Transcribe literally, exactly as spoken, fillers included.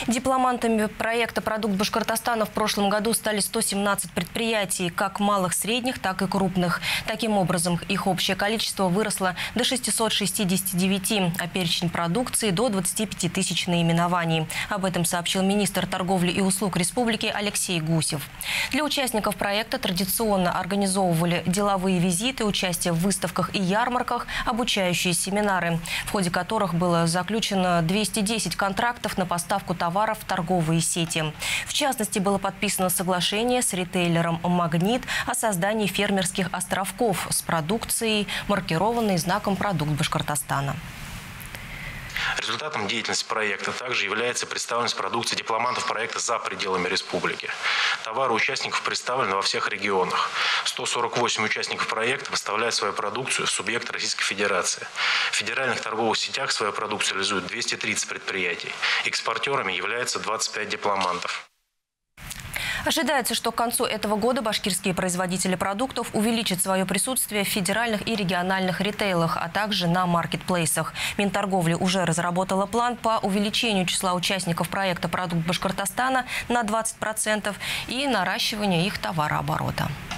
Дипломантами проекта «Продукт Башкортостана» в прошлом году стали сто семнадцать предприятий, как малых, средних, так и крупных. Таким образом, их общее количество выросло до шестисот шестидесяти девяти, а перечень продукции – до двадцати пяти тысяч наименований. Об этом сообщил министр торговли и услуг республики Алексей Гусев. Для участников проекта традиционно организовывали деловые визиты, участие в выставках и ярмарках, обучающие семинары, в ходе которых было заключено двести десять контрактов на поставку товаров в торговые сети. В частности, было подписано соглашение с ритейлером «Магнит» о создании фермерских островков с продукцией, маркированной знаком «Продукт Башкортостана». Результатом деятельности проекта также является представленность продукции дипломантов проекта за пределами республики. Товары участников представлены во всех регионах. сто сорок восемь участников проекта поставляют свою продукцию в субъекты Российской Федерации. В федеральных торговых сетях свою продукцию реализуют двести тридцать предприятий. Экспортерами являются двадцать пять дипломантов. Ожидается, что к концу этого года башкирские производители продуктов увеличат свое присутствие в федеральных и региональных ритейлах, а также на маркетплейсах. Минторговли уже разработала план по увеличению числа участников проекта «Продукт Башкортостана» на двадцать процентов и наращиванию их товарооборота.